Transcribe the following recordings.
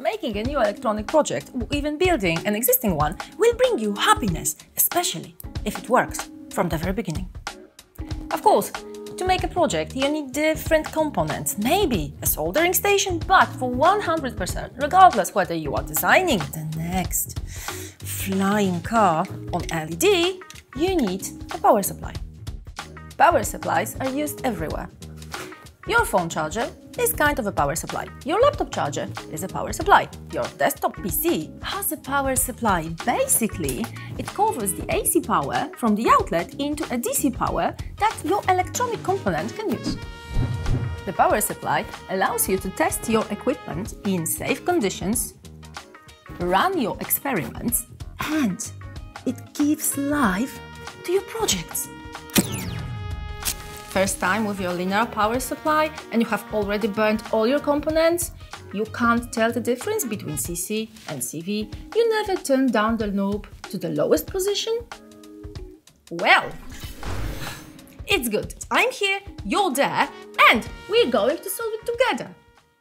making a new electronic project or even building an existing one will bring you happiness, especially if it works from the very beginning. Of course, to make a project, you need different components, maybe a soldering station, but for 100%, regardless whether you are designing the next flying car on LED, you need a power supply. Power supplies are used everywhere. Your phone charger is kind of a power supply. Your laptop charger is a power supply. Your desktop PC has a power supply. Basically, it covers the AC power from the outlet into a DC power that your electronic component can use. The power supply allows you to test your equipment in safe conditions, run your experiments, and it gives life to your projects. First time with your linear power supply and you have already burnt all your components, you can't tell the difference between CC and CV, you never turn down the knob to the lowest position? Well, it's good. I'm here, you're there, and we're going to solve it together.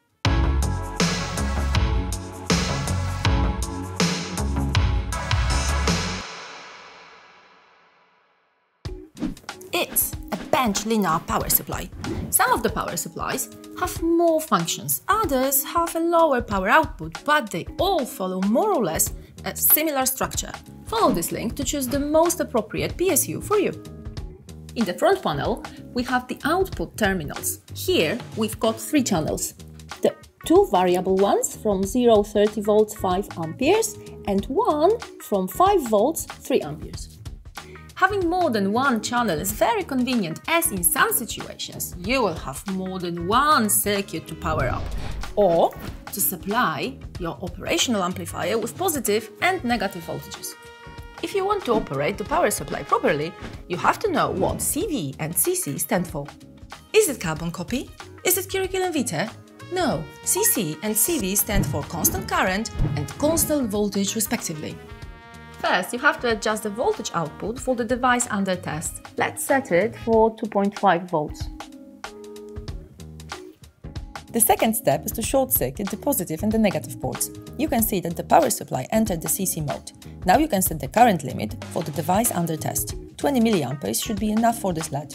It's a bench linear power supply. Some of the power supplies have more functions, others have a lower power output, but they all follow more or less a similar structure. Follow this link to choose the most appropriate PSU for you. In the front panel, we have the output terminals. Here we've got 3 channels. The 2 variable ones from 0-30 volts 5 amperes and one from 5 volts 3 amperes. Having more than one channel is very convenient, as in some situations you will have more than one circuit to power up or to supply your operational amplifier with positive and negative voltages. If you want to operate the power supply properly, you have to know what CV and CC stand for. Is it carbon copy? Is it curriculum vitae? No, CC and CV stand for constant current and constant voltage respectively. First, you have to adjust the voltage output for the device under test. Let's set it for 2.5 volts. The second step is to short-circuit the positive and the negative ports. You can see that the power supply entered the CC mode. Now you can set the current limit for the device under test. 20 mA should be enough for this LED.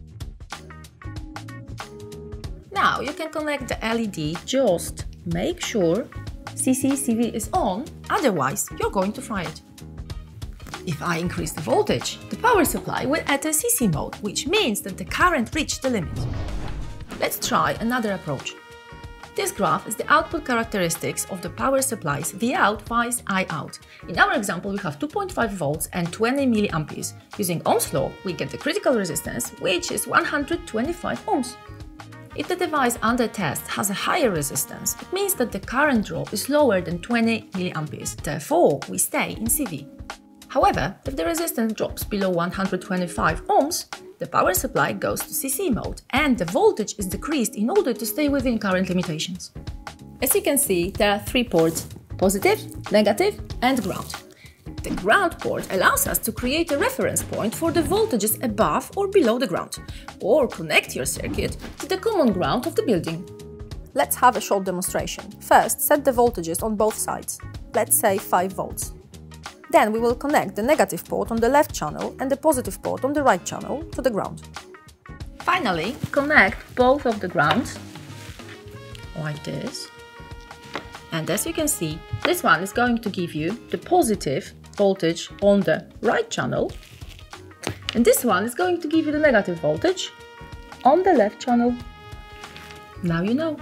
Now you can connect the LED, just make sure CC/CV is on, otherwise you're going to fry it. If I increase the voltage, the power supply will enter CC mode, which means that the current reached the limit. Let's try another approach. This graph is the output characteristics of the power supplies Vout, Vice, Iout. In our example, we have 2.5 volts and 20 milliamperes. Using Ohm's law, we get the critical resistance, which is 125 ohms. If the device under test has a higher resistance, it means that the current drop is lower than 20 milliamperes. Therefore, we stay in CV. However, if the resistance drops below 125 ohms, the power supply goes to CC mode and the voltage is decreased in order to stay within current limitations. As you can see, there are 3 ports: positive, negative and ground. The ground port allows us to create a reference point for the voltages above or below the ground, or connect your circuit to the common ground of the building. Let's have a short demonstration. First, set the voltages on both sides. Let's say 5 volts. Then we will connect the negative port on the left channel and the positive port on the right channel to the ground. Finally, connect both of the grounds, like this. And as you can see, this one is going to give you the positive voltage on the right channel, and this one is going to give you the negative voltage on the left channel. Now you know.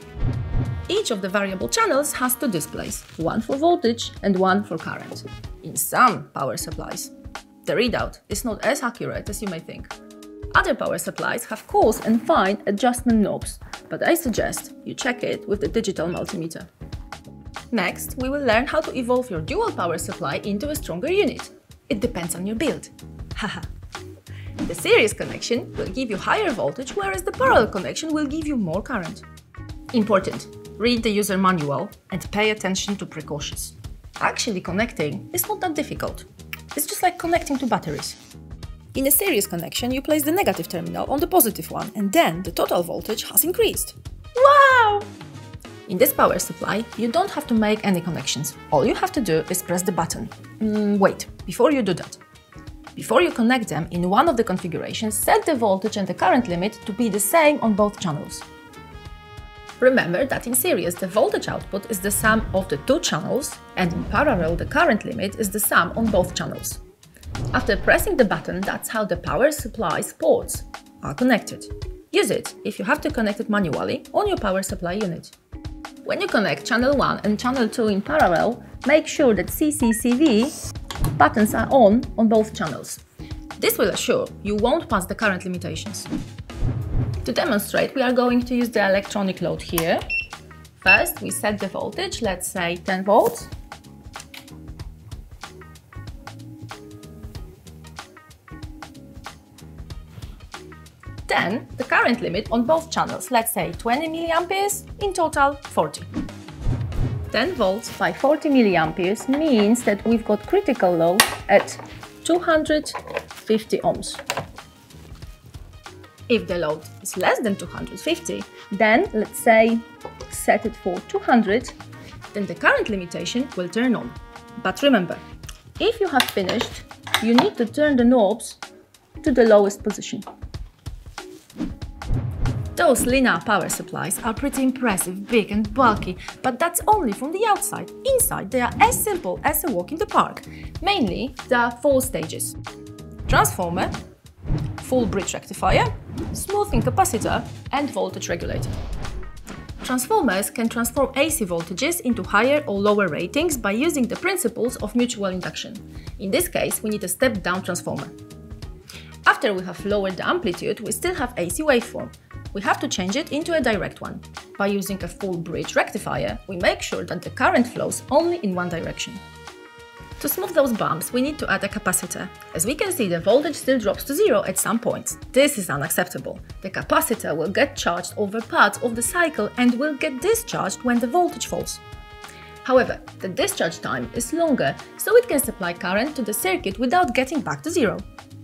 Each of the variable channels has 2 displays, one for voltage and one for current. In some power supplies, the readout is not as accurate as you may think. Other power supplies have coarse and fine adjustment knobs, but I suggest you check it with the digital multimeter. Next, we will learn how to evolve your dual power supply into a stronger unit. It depends on your build. Haha. The series connection will give you higher voltage, whereas the parallel connection will give you more current. Important. Read the user manual and pay attention to precautions. Actually connecting is not that difficult. It's just like connecting to batteries. In a series connection, you place the negative terminal on the positive one, and then the total voltage has increased. Wow! In this power supply, you don't have to make any connections. All you have to do is press the button. Wait, before you do that. Before you connect them, in one of the configurations, set the voltage and the current limit to be the same on both channels. Remember that in series the voltage output is the sum of the two channels, and in parallel the current limit is the sum on both channels. After pressing the button, that's how the power supply's ports are connected. Use it if you have to connect it manually on your power supply unit. When you connect channel 1 and channel 2 in parallel, make sure that CCCV buttons are on both channels. This will assure you won't pass the current limitations. To demonstrate, we are going to use the Elektronik load here. First, we set the voltage, let's say 10 volts. Then, the current limit on both channels, let's say 20 milliamperes, in total 40. 10 volts by 40 milliamperes means that we've got critical load at 250 ohms. If the load is less than 250, then let's say set it for 200, then the current limitation will turn on. But remember, if you have finished, you need to turn the knobs to the lowest position. Those linear power supplies are pretty impressive, big and bulky, but that's only from the outside. Inside, they are as simple as a walk in the park. Mainly, there are 4 stages: transformer, full bridge rectifier, smoothing capacitor, and voltage regulator. Transformers can transform AC voltages into higher or lower ratings by using the principles of mutual induction. In this case, we need a step-down transformer. After we have lowered the amplitude, we still have AC waveform. We have to change it into a direct one. By using a full bridge rectifier, we make sure that the current flows only in one direction. To smooth those bumps, we need to add a capacitor. As we can see, the voltage still drops to 0 at some points. This is unacceptable. The capacitor will get charged over parts of the cycle and will get discharged when the voltage falls. However, the discharge time is longer, so it can supply current to the circuit without getting back to 0.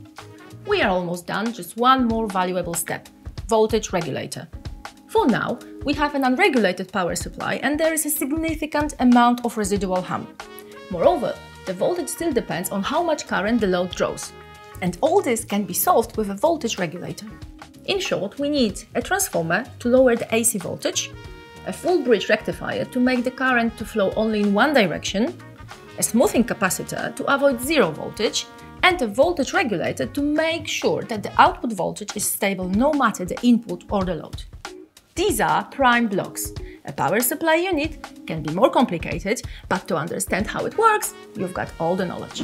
We are almost done, just one more valuable step: voltage regulator. For now, we have an unregulated power supply and there is a significant amount of residual hum. Moreover, the voltage still depends on how much current the load draws. And all this can be solved with a voltage regulator. In short, we need a transformer to lower the AC voltage, a full bridge rectifier to make the current to flow only in one direction, a smoothing capacitor to avoid 0 voltage, and a voltage regulator to make sure that the output voltage is stable no matter the input or the load. These are prime blocks. A power supply unit can be more complicated, but to understand how it works, you've got all the knowledge.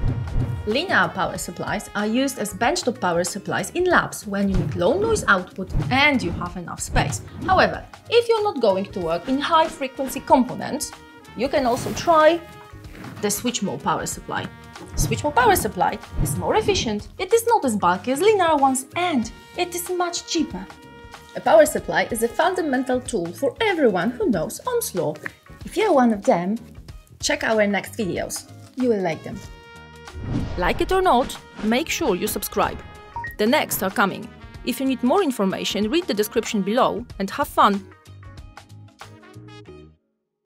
Linear power supplies are used as benchtop power supplies in labs when you need low noise output and you have enough space. However, if you're not going to work in high-frequency components, you can also try the switch mode power supply. Switch mode power supply is more efficient, it is not as bulky as linear ones, and it is much cheaper. A power supply is a fundamental tool for everyone who knows Ohm's law. If you're one of them, check our next videos. You will like them. Like it or not, make sure you subscribe. The next are coming. If you need more information, read the description below and have fun!